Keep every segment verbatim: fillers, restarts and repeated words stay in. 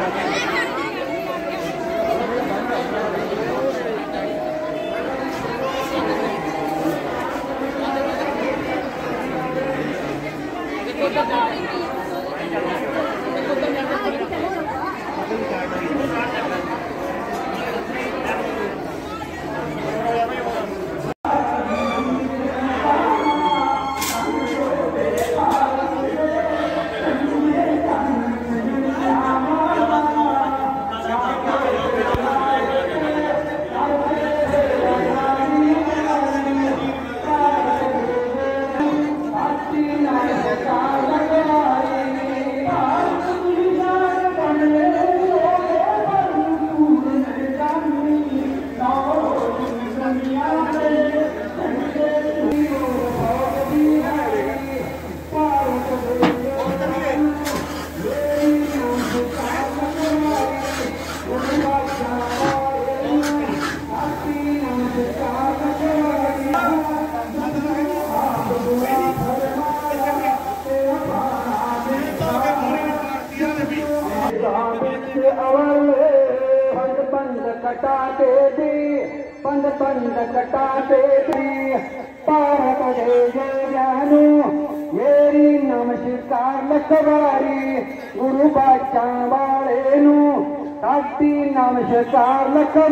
कटा दे दी पंद पंद कटा दे दी भारत दे जानू मेरी नमस्कार लखवारी गुरु बाचा वाले नू साडी नमस्कार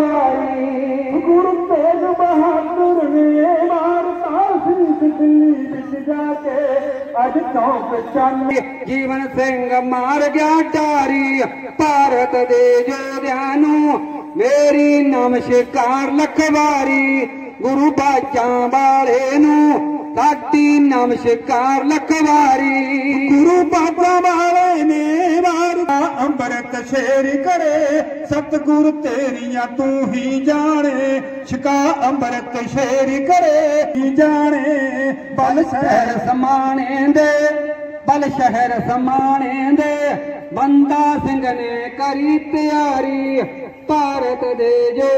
लखवारी गुरु तेग बहादुर ने मारता शीश दिल्ली विच जाके अज चौक चाली जीवन सिंह मार गया डारी भारत दे योद्धानू मेरी नमस्कार लखवारी गुरु बाचा वाले नू साडी नमस्कार लखवारी गुरु बाचा वाले ने मारता अंबरत शेर करे सतगुरु तेरिया तू ही जाने शिका अंबरत शेर करे ही जाने बल शहर समाने दे बल शहर समाने दे बंदा सिंह ने करी तैयारी भारत दे जो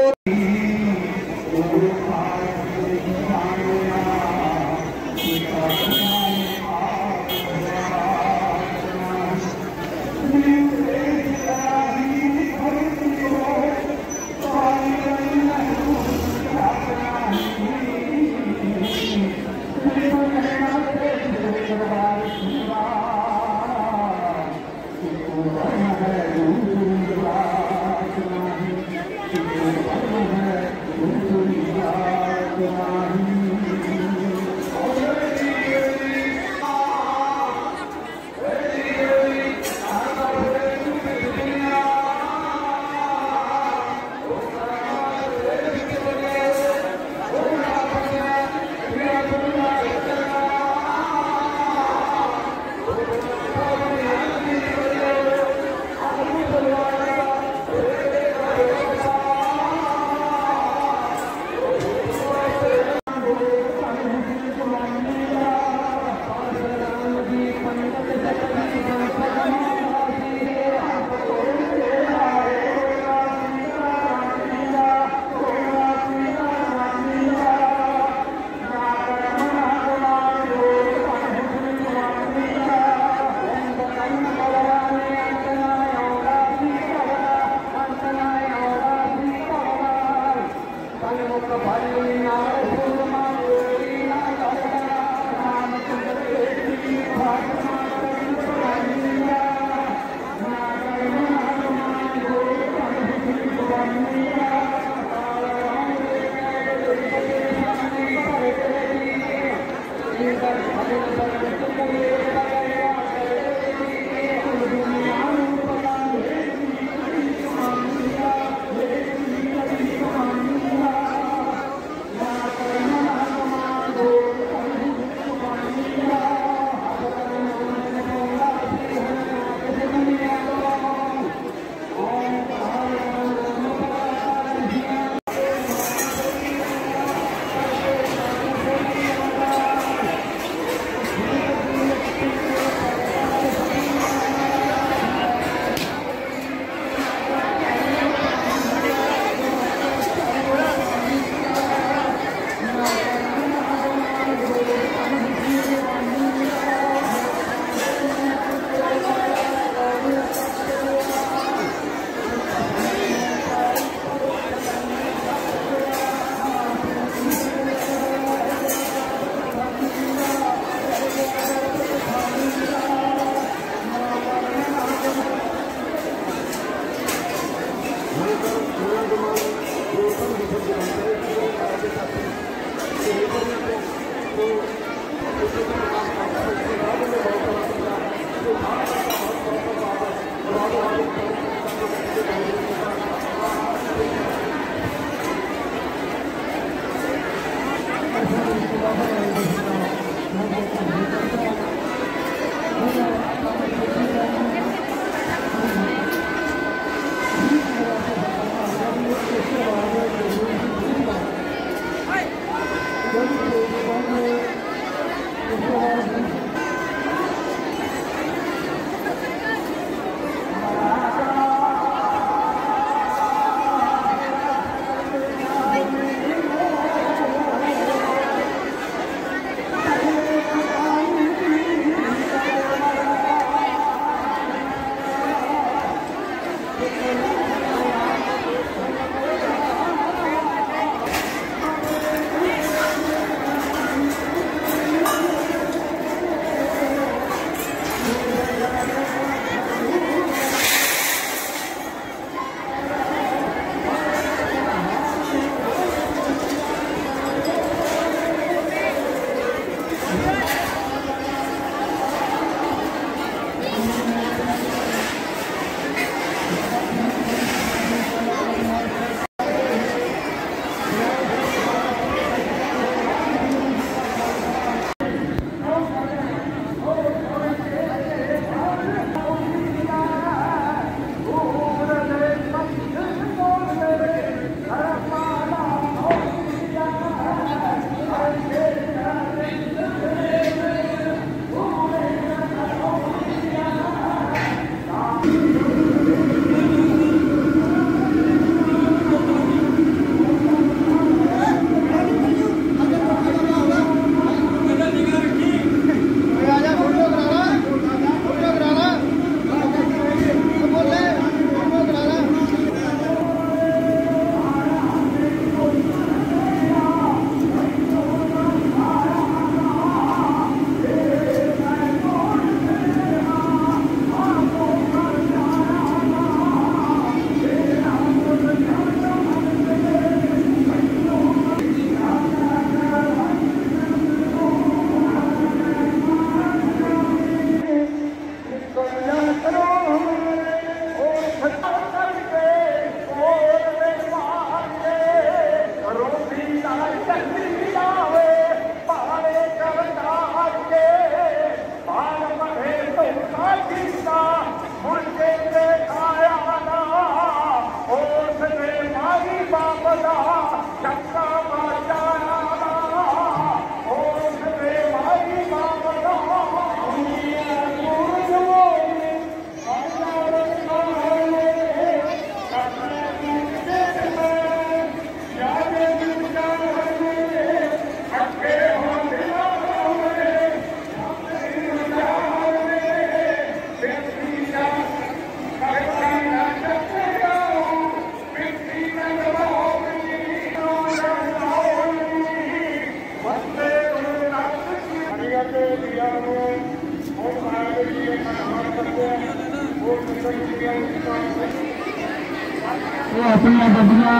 अपनिया गड्डियां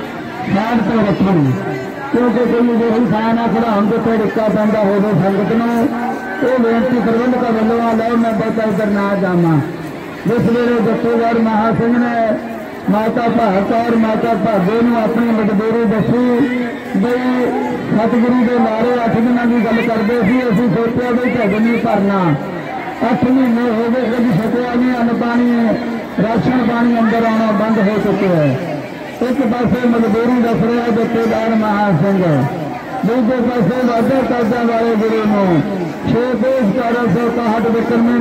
साइड पर रखो क्योंकि कोई यही साना खड़ाउन के फिर इक्का पैदा हो गए संगत में ये बेनती प्रबंधक वालों लो मैं बहुत इधर ना जावा। जिस वेले जत्थेदार महा सिंह ने माता भारत और माता भागे अपनी मजबूरी दसी बई सतगुरु के नारे अठ दिन की गल करते असी सोचा भी ढिड नहीं भरना अठ महीने हो गए कभी छकिया नहीं अन्न पानी राशन पानी अंदर आना बंद हो चुके हैं। एक पासे मजबूरी दस रहा जत्थेदार महा सिंह दूजे पासे वाधा काजा वाले गुरु को छे पेश चार सौ इकाहठ विक्रमी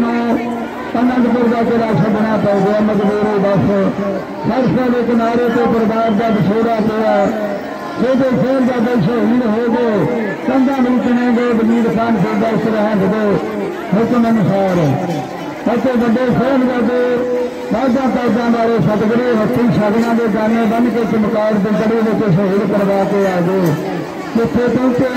आनंदपुर का किला छड़ना पै गया मजबूरी बस सरसों के किनारे से परिवार का विछोड़ा पिया छोटे शेर का दिल शहीद हो गए कंधा मिलने गए वजीर खान से दर्श रहन गए हुक्म अनुसार अच्छे बड़े साहबजादे वाधा काजा वाले सतगुरु हथी शगना के गाने बन के चमकार के कड़ी में शहीद करवा के आ गए जिथे पहुंचे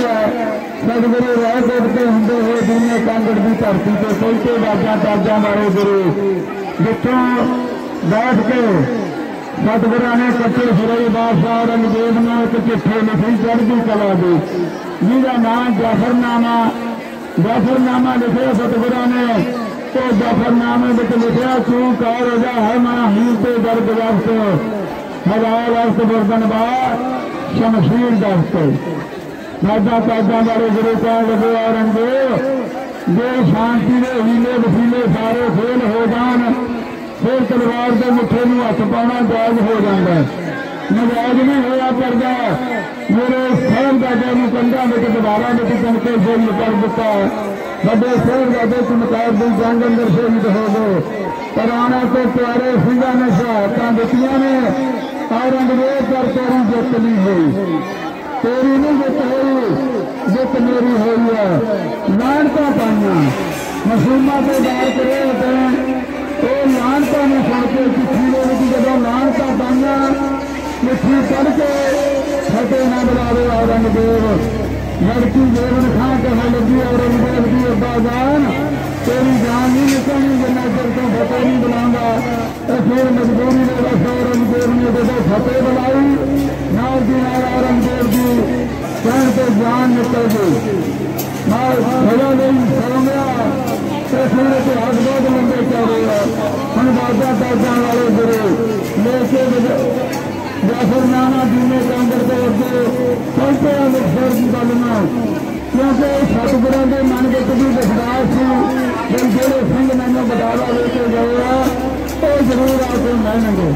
सतगुरु राह देखते होंगे हुए दुनिया कांगड़ की धरती से पहुंचे वाधा काजा वाले गुरु जिथों बैठ के सतगुरां ने कच्चे सुरई बादशाह औरंगजेब ने एक चिट्ठी लिखी चढ़दी कला दी, जिहदा नाम जफरनामा जफरनामा लिखिया सतगुरां ने। तो जफरनामे में लिखा तू कह रजा है मैं हीर ते दर्द वस्त हजार वस्त बर्दन बार शमशीर दस्त। सादा ताजा वाले गुरु कह लगे औरंगजेब जे शांति के हीले वसीले सारे फेल हो जान फिर तलवार के मुठे में हथ पाना जायज हो जाता है। नजायज भी होया करता मेरे साहबजादे को कंधा में दोबारा में चमके शहीद कर दिता। बड़े साहबजादे चमकार दी जंग अंदर शहीद हो गए। पुराना तो प्यारे सिंह ने शहादत दित्तियां ने औरंगजेब पर तेरी जित नहीं हुई, तेरी नहीं जित हुई, जित मेरी हुई है। लानता पाइया मसूमा से बात करे तो लानता ने सुन के चिट्ठी जो लानता पाइया चिट्ठी पढ़ के फतेह न बुलावे औरंगजेब। लड़की जेवन खां कहने लगी औरंगजेब की अब्बा जान तेरी जान नहीं निकलनी जिन्ना चर तो फतेह नहीं बुलाऊंगा। तो फिर मजबूरी ने बस औरंगजेब ने जो फतेह बुलाई नाल की नाल औरंगजेब की कहने से जान निकल गई। भला नहीं सो गया तो फिर इतिहास बहुत लंबे चल रहे हम बाजा ताजा वाले गुरु लेके जफरनामा जीने के अंदर के अगे चलते अमृतसर की गलना क्योंकि सतगुरां के मन के भी विश्वास सी जोड़े सिंह मैंने बटाला लेके गए तो जरूर आके मिलणगे।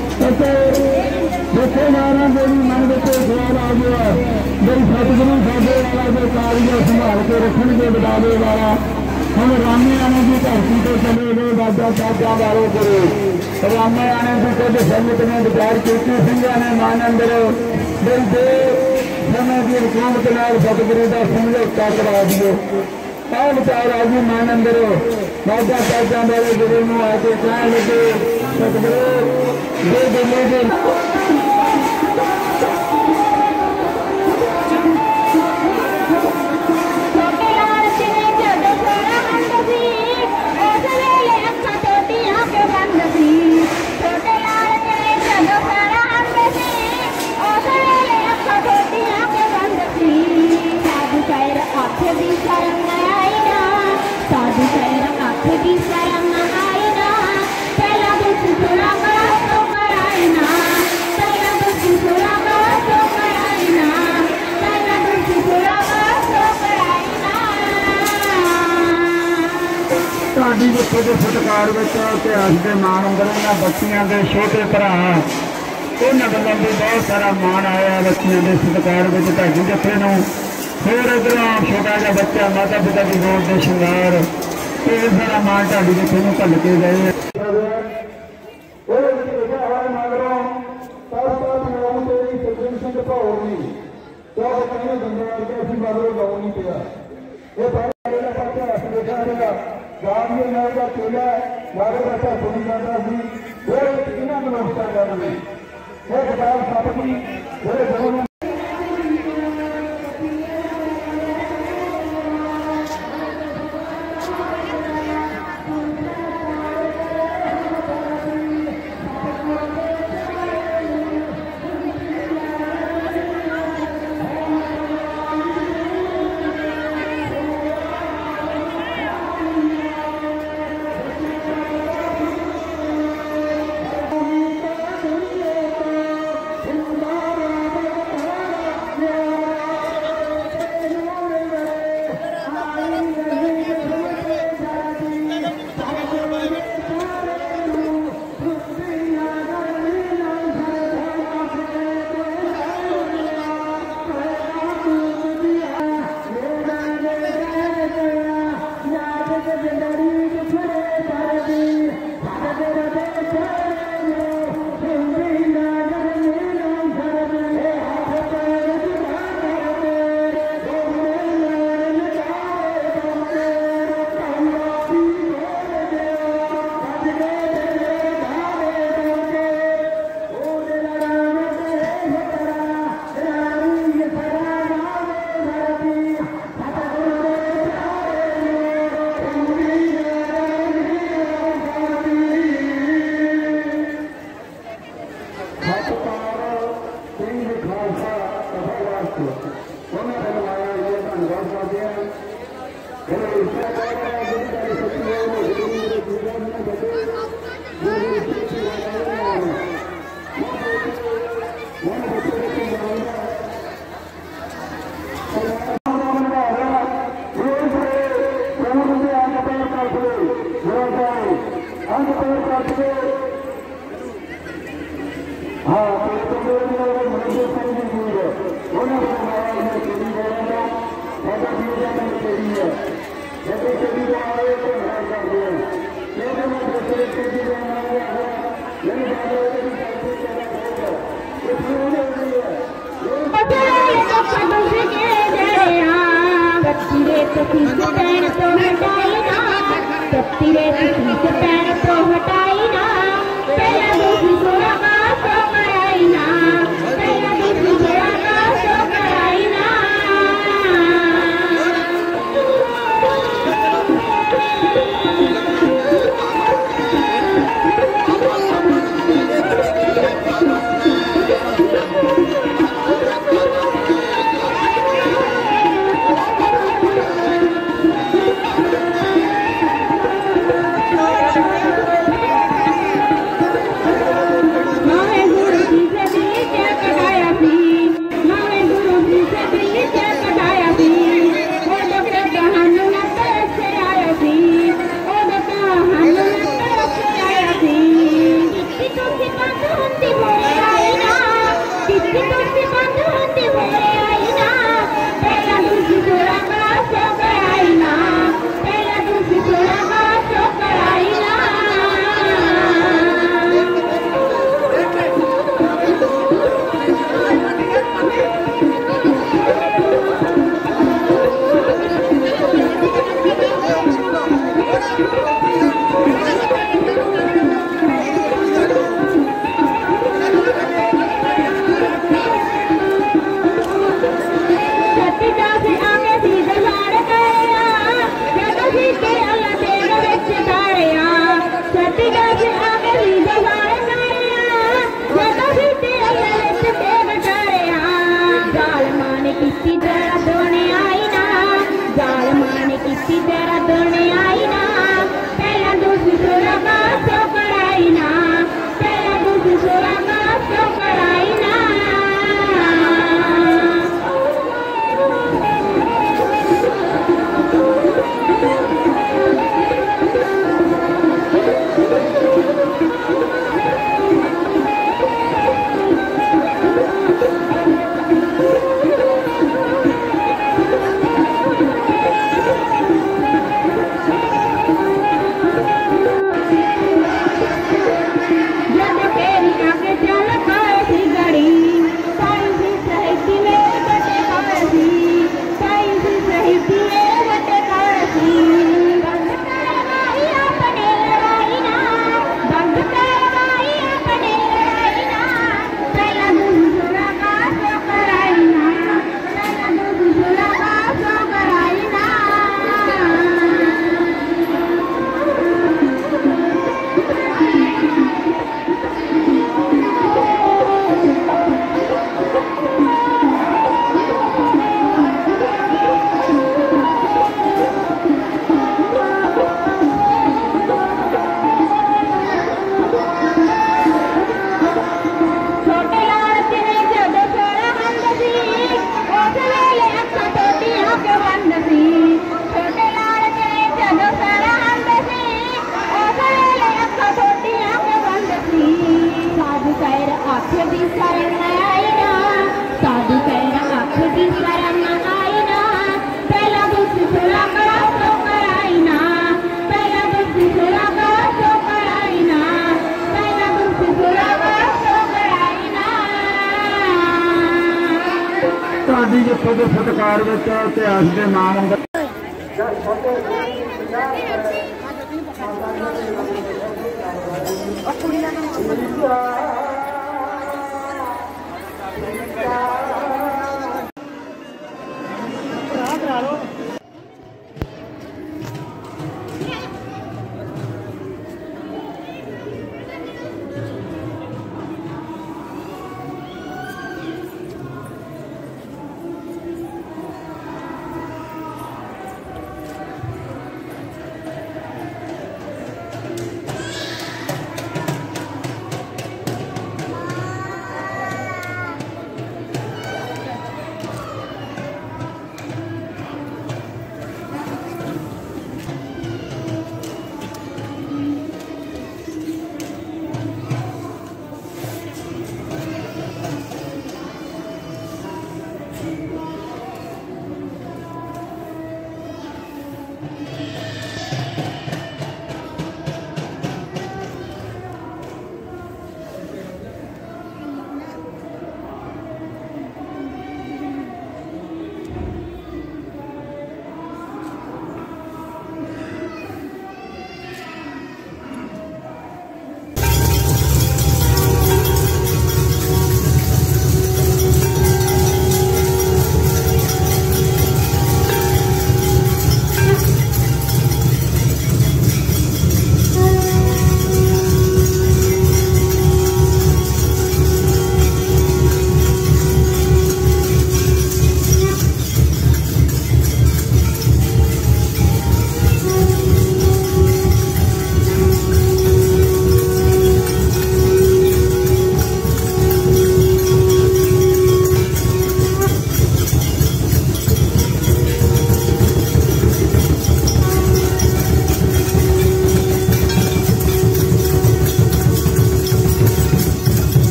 जिथे नारा मेरी मन के सवाल आ गया मेरी सतगुरु साडे वाला जो कारिया संभाल के रखणगे बटाले वाला हम रामे आने की धरती को चले गए। बाजा ताजा वाले गुरु रामे आने की कुछ संगत ने विचार की सिंह ने मन अंदर दिल दे समय की हुकूमत नाल सतगुरु का समझौता करा दिए। आ विचार आ गई मन अंदर बाजा ताजा वाले गुरु को आके कह लगे सतगुरु दे दिले दे जिथे के सत्कार इतिहास के मान अंदर इन्होंने बच्चियों के छोटे भरा उन्होंने गलों भी बहुत सारा मान आया बच्चियों के सत्कार ढाडी जत्थे नूं। फिर इधर छोटा जहा बच्चा माता पिता की गोद के श्रृंगार ये सारा मान ढाडी जत्थे नूं घल के गए। गाड़ी का चेला मारे बच्चा सुनी जाता सी वो इन्होंने व्यवस्था कर दी वो किताब छपी वो हाँ महेंद्र सिंह जी वीर उन्होंने बनाया केड़ी जाएगा ऐसा वीर केड़ी है जैसे केड़ी आए तो मैं करते हैं लेकिन मैं दूसरे केड़ी जिथे के फुटकार इतिहास के नाम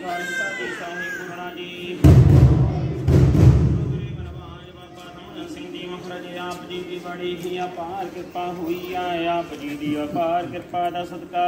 खालसा जी साहिब गुरुना जी महाराज आप जी की बड़ी ही अपार कृपा हुई है। आप जी की अपार कृपा का सदका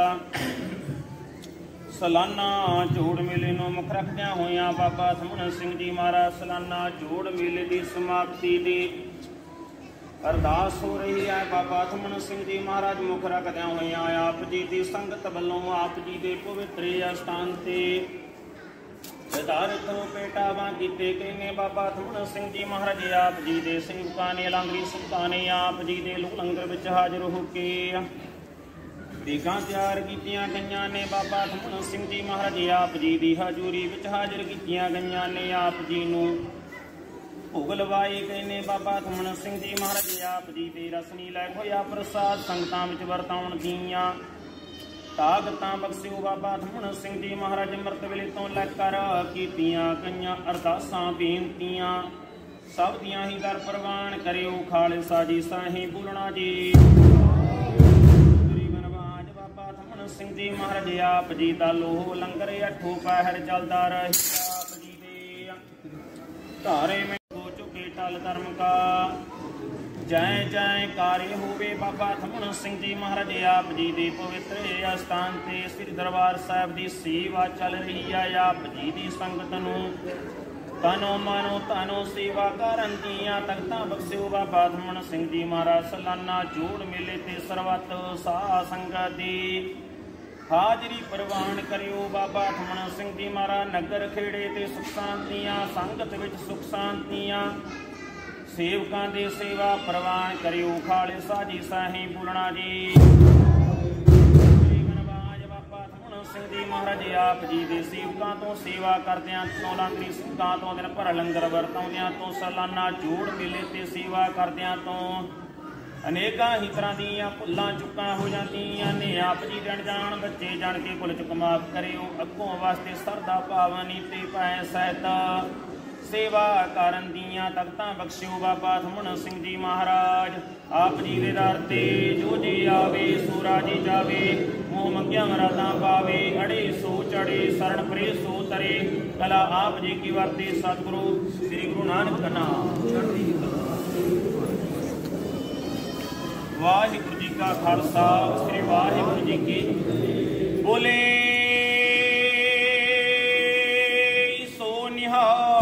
सालाना जोड़ मेले ਨੂੰ ਮੁੱਖ ਰੱਖਦਿਆਂ ਹੋਇਆਂ ਬਾਬਾ ਸਮਣ ਸਿੰਘ ਜੀ ਮਹਾਰਾਜ ਸਾਲਾਨਾ ਜੋੜ ਮੇਲੇ ਦੀ ਸਮਾਪਤੀ ਦੀ ਅਰਦਾਸ ਹੋ ਰਹੀ ਹੈ। ਬਾਬਾ ਸਮਣ ਸਿੰਘ ਜੀ ਮਹਾਰਾਜ ਮੁੱਖ ਰੱਖਦਿਆਂ ਹੋਇਆਂ ਆਪ ਜੀ ਦੀ ਸੰਗਤ ਵੱਲੋਂ ਆਪ ਜੀ ਦੇ ਪਵਿੱਤਰ ਅਸਥਾਨ ਤੇ ਸਿਧਾਰਥ ਭੇਟਾਵਾਂ ਕੀਤੇ ਗਏ ਨੇ। ਬਾਬਾ ਸਮਣ ਸਿੰਘ ਜੀ ਮਹਾਰਾਜ ਆਪ ਜੀ ਦੇ ਸੇਵਕਾਂ ਨੇ ਲੰਗਰੀ ਸੰਗਤਾਂ ਨੇ ਆਪ ਜੀ ਦੇ ਲੰਗਰ ਵਿੱਚ ਹਾਜ਼ਰ ਹੋ ਕੇ ਦੇਗਾਂ ਤਿਆਰ ਕੀਤੀਆਂ ਗਈਆਂ ਨੇ। ਬਾਬਾ ਸਮਣ ਸਿੰਘ ਜੀ ਮਹਾਰਾਜ ਆਪ ਜੀ ਦੀ ਹਜ਼ੂਰੀ ਵਿੱਚ ਹਾਜ਼ਰ ਕੀਤੀਆਂ ਗਈਆਂ ਨੇ। ਆਪ ਜੀ ਨੂੰ ਭੋਗ ਲਵਾਏ ਗਏ ਨੇ। ਬਾਬਾ ਸਮਣ ਸਿੰਘ ਜੀ ਮਹਾਰਾਜ ਆਪ ਜੀ ਦੇ ਰਸਨੀ ਲੈ ਹੋਇਆ ਪ੍ਰਸਾਦ ਸੰਗਤਾਂ ਵਿੱਚ ਵਰਤਾਉਣ ਦੀਆਂ ਤਾਕਤਾਂ ਬਖਸ਼ਿਓ। ਬਾਬਾ ਸਮਣ ਸਿੰਘ ਜੀ ਮਹਾਰਾਜ ਅੰਮ੍ਰਿਤ ਵੇਲੇ ਤੋਂ ਲੈ ਕਰ ਕੀਤੀਆਂ ਗਈਆਂ ਅਰਦਾਸਾਂ ਬੇਨਤੀਆਂ ਸਭ ਦੀਆਂ ਹੀ ਦਰ ਪ੍ਰਵਾਨ ਕਰਿਓ। ਖਾਲਸਾ ਜੀ ਸਾਹਿਬ ਬੋਲਣਾ ਜੀ। ਸਿੰਘ ਜੀ ਮਹਾਰਾਜ ਆਪ ਜੀ ਦਾ ਲੋਹ ਲੰਗਰ ਅੱਠੋ ਪਹਿਰ ਚੱਲਦਾ ਰਹੀ। ਆਪ ਜੀ ਦੇ ਧਾਰੇ में हो चुके टल धर्म का जय जयकारे होवे। बाबा ਸਮਣ ਸਿੰਘ जी महाराज आप जी ਦੇ पवित्र ਅਸਥਾਨ ਤੇ ਸ੍ਰੀ ਦਰਬਾਰ ਸਾਹਿਬ ਦੀ ਸੇਵਾ ਚੱਲ ਰਹੀ ਹੈ। ਆਪ ਜੀ ਦੀ ਸੰਗਤ ਨੂੰ ਤਨੋ ਮਨੋ ਤਨੋ ਸੇਵਾ ਕਰਨ ਦੀਆਂ ਤਖਤਾਂ ਬਖਸ਼ਿਓ। ਬਾਬਾ ਸਮਣ ਸਿੰਘ ਜੀ ਮਹਾਰਾਜ ਸਾਲਾਨਾ ਜੋੜ ਮੇਲੇ ਤੇ ਸਰਬੱਤ ਸਾਧ ਸੰਗਤ ਦੀ ਹਾਜ਼ਰੀ ਪ੍ਰਵਾਨ ਕਰਿਓ। ਬਾਬਾ ਸਮਣ ਸਿੰਘ ਜੀ ਮਹਾਰਾਜ ਨਗਰ ਖੇੜੇ ਤੇ ਸੁਖ ਸ਼ਾਂਤੀਆਂ ਸੰਗਤ ਵਿੱਚ ਸੁਖ ਸ਼ਾਂਤੀਆਂ ਸੇਵਕਾਂ ਦੇ ਸੇਵਾ ਪ੍ਰਵਾਨ ਕਰਿਓ। ਖਾਲਸਾ ਜੀ ਸਾਹਿਬ ਬੋਲਣਾ ਜੀ। ਬਾਬਾ ਸਮਣ ਸਿੰਘ ਜੀ ਮਹਾਰਾਜ ਆਪ ਜੀ ਦੇ ਸੇਵਕਾਂ ਤੋਂ ਸੇਵਾ ਕਰਦਿਆਂ ਤੋਂ ਲੰਗਰੀ ਸੰਗਤਾਂ ਤੋਂ ਦਿਨ ਭਰ ਲੰਗਰ ਵਰਤਾਉਂਦਿਆਂ ਤੋਂ ਸਾਲਾਨਾ ਜੋੜ ਮੇਲੇ ਤੇ ਸੇਵਾ ਕਰਦਿਆਂ ਤੋਂ ਅਨੇਕਾਂ ਹੀ ਤਰ੍ਹਾਂ ਦੀਆਂ ਭੁੱਲਾਂ ਚੁੱਕਾਂ ਹੋ ਜਾਂਦੀਆਂ ਨੇ। ਆਪ ਜੀ ਦੇ ਅਣਜਾਣ ਬੱਚੇ ਜਾਣ ਕੇ ਭੁੱਲ ਚੁੱਕ ਮਾਫ ਕਰਿਓ। ਅੱਗੋਂ ਵਾਸਤੇ ਸਰਦਾ ਭਾਵਨੀ ਤੇ ਪੈ ਸਹਿਤ ਸੇਵਾ ਕਰਨ ਦੀਆਂ ਤਖਤਾਂ ਬਖਸ਼ਿਓ। ਬਾਬਾ ਸਮਣ ਸਿੰਘ ਜੀ ਮਹਾਰਾਜ ਆਪ ਜੀ ਦੇ ਦਰ ਤੇ ਜੋ ਜੀ ਆਵੇ ਸੋ ਰਾਜੀ ਜਾਵੇ। ਮੋਹ ਮੰਗਿਆ ਮਰਾਦਾਂ ਪਾਵੇ ਅੜੇ ਸੋ ਚੜੇ ਸਰਣ ਪਰੇ ਸੋ ਤਰੇ। ਕਲਾ ਆਪ ਜੀ ਕੀ ਵਰਤੇ ਸਤਿਗੁਰੂ ਸ੍ਰੀ ਗੁਰੂ ਨਾਨਕ ਨਾਮ ਚੜ੍ਹਦੀ ਕਲਾ। ਵਾਹਿਗੁਰੂ ਜੀ ਕਾ ਖਾਲਸਾ ਸ੍ਰੀ ਵਾਹਿਗੁਰੂ ਜੀ ਕੀ ਬੋਲੇ ਸੋ ਨਿਹਾਲ।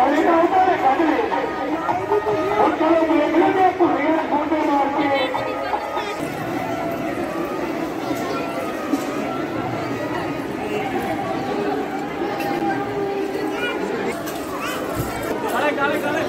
ਸਾਰੇ ਤਾਂ ਉਹਨਾਂ ਦੇ ਕੱਢ ਲਏ ਹੁਣ ਚਲੋ ਦੇਖ ਲੈਂਦੇ ਭੁੱਲੀਆਂ ਛੋਟੇ ਮਾਰ ਕੇ ਕਾਲੇ ਕਾਲੇ ਕਾਲੇ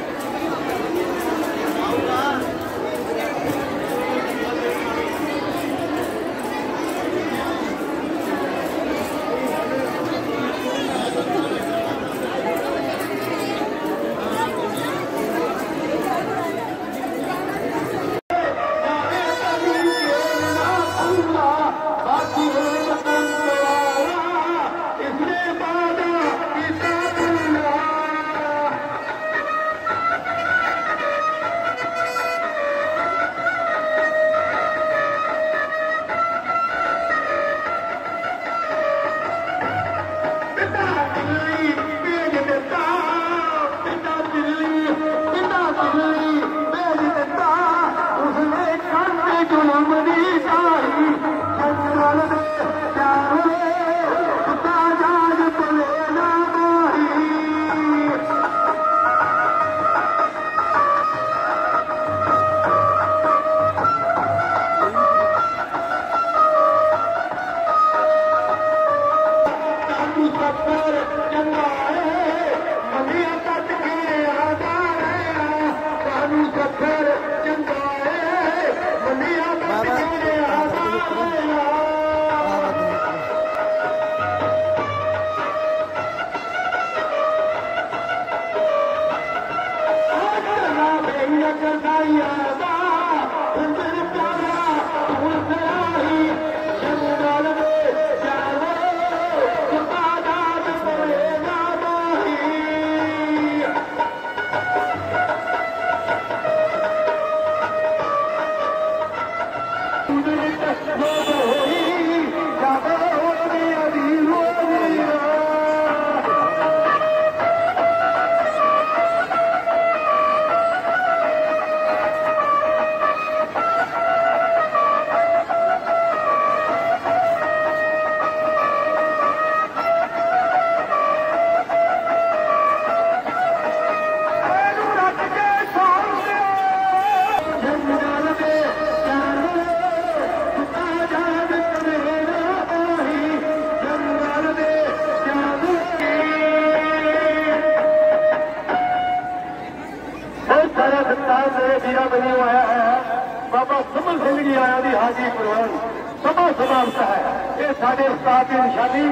बाबा सुमन सिंह जी आया दी हाजी कुरबान सभा समाप्त है ये साढ़े उस्ताद की निशानी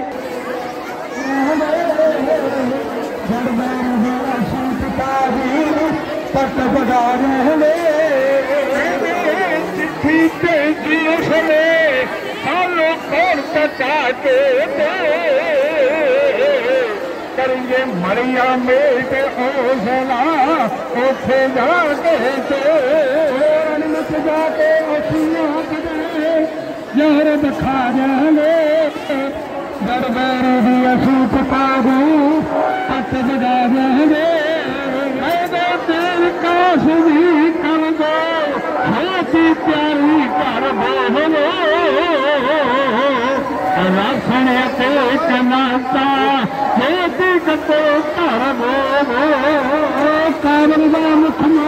चिट्ठी भेजी उसने सालों कौन चाहते करेंगे मरिया मेट हौसला उठे जाके जाके यार दिखा जाएंगे दरबार भी असू पकाबू पट बजा जाएंगे तेल काश भी कर दो हाथी प्यारी कर बोलो रासन के कनाता खेती कतो कर बोलो काबल का मुखमा